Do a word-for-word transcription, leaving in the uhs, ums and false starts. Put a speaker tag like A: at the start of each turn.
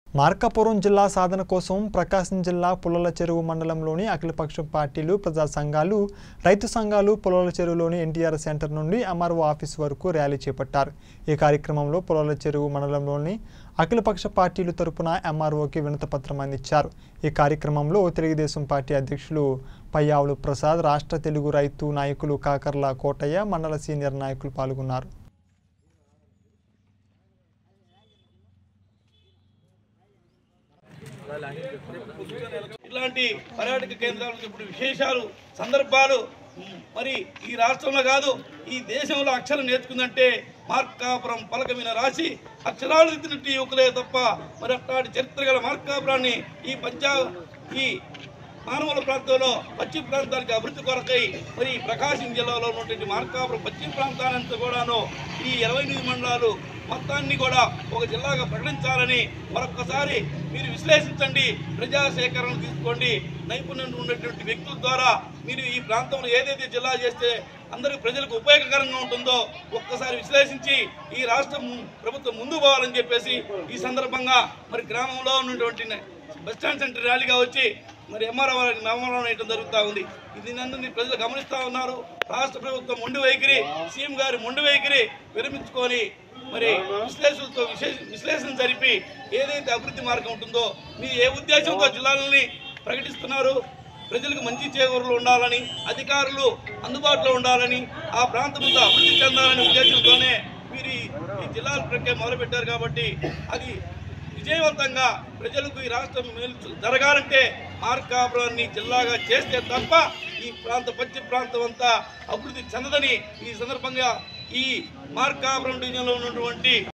A: మార్కాపురం జిల్లా సాధన కోసం ప్రకాశం జిల్లా పుల్లల చెరువు మండలంలోని అఖిలపక్ష పార్టీలు, ప్రజా సంఘాలు, రైతు సంఘాలు పుల్లల చెరువులోని ఎన్టీఆర్ సెంటర్ నుండి ఎంఆర్ఓ ఆఫీస్ వరకు ర్యాలీ చేపట్టారు। ఈ కార్యక్రమంలో పుల్లల చెరువు మండలంలోని అఖిలపక్ష పార్టీలు తరపున ఎంఆర్ఓకి వినతిపత్రం అందించారు। ఈ కార్యక్రమంలో తెలుగుదేశం పార్టీ అధ్యక్షులు పయ్యావులు ప్రసాద్, రాష్ట్ర తెలుగు రైతు నాయకులు కాకర్ల కోటయ్య, మండల సీనియర్ నాయకులు పాల్గొన్నారు।
B: ఇలాంటి పర్యాటక కేంద్రాలకు ఇప్పుడు విశేషాలు సందర్భాలు మరి ఈ రాష్ట్రంలో కాదు ఈ దేశంలో అక్షరం నేర్చుకుందంటే మార్కాపురం పలక మీద రాసి అక్షరాలు దిద్దినట్టు యువకులే తప్ప మరి అట్లాంటి చరిత్ర గల మార్కాపురాన్ని ఈ పంజాబ్ ఈ మానవుల ప్రాంతంలో పశ్చిమ ప్రాంతానికి అభివృద్ధి కొరకై మరి ప్రకాశం జిల్లాలో ఉన్నటువంటి మార్కాపురం పశ్చిమ ప్రాంతానంతా కూడాను ఈ ఇరవై ఎనిమిది మండలాలు మొత్తాన్ని కూడా ఒక జిల్లాగా ప్రకటించాలని మరొకసారి మీరు విశ్లేషించండి, ప్రజా సేకరణ తీసుకోండి, నైపుణ్యం ఉన్నటువంటి వ్యక్తుల ద్వారా మీరు ఈ ప్రాంతంలో ఏదైతే జిల్లా చేస్తే అందరికీ ప్రజలకు ఉపయోగకరంగా ఉంటుందో ఒక్కసారి విశ్లేషించి ఈ రాష్ట్రం ప్రభుత్వం ముందుకు పోవాలని చెప్పేసి ఈ సందర్భంగా మరి గ్రామంలో ఉన్నటువంటి బస్టాండ్ సెంటర్ ర్యాలీగా వచ్చి మరి ఎంఆర్ఓ నవమరణం వేయడం జరుగుతూ ఉంది। ఇది నన్ను ప్రజలు గమనిస్తూ ఉన్నారు। రాష్ట్ర ప్రభుత్వం మొండి వైఖరి, సీఎం గారి మొండి వైఖరి విరమించుకొని మరి విశ్లేషణలతో విశేష విశ్లేషణ జరిపి ఏదైతే అభివృద్ధి మార్గం ఉంటుందో మీరు ఏ ఉద్దేశంతో జిల్లాలని ప్రకటిస్తున్నారు, ప్రజలకు మంచి చేకూరులు ఉండాలని, అధికారులు అందుబాటులో ఉండాలని, ఆ ప్రాంతంతో అభివృద్ధి చెందాలనే ఉద్దేశంతోనే మీరు ఈ జిల్లాల ప్రక్రియ మొదలుపెట్టారు। కాబట్టి అది విజయవంతంగా ప్రజలకు ఈ రాష్ట్రం మేలు జరగాలంటే మార్కాపురాన్ని జిల్లాగా చేస్తే తప్ప ఈ ప్రాంత పశ్చిమ ప్రాంతం అంతా అభివృద్ధి చెందదని ఈ సందర్భంగా ఈ మార్కాపురం డివిజన్లో ఉన్నటువంటి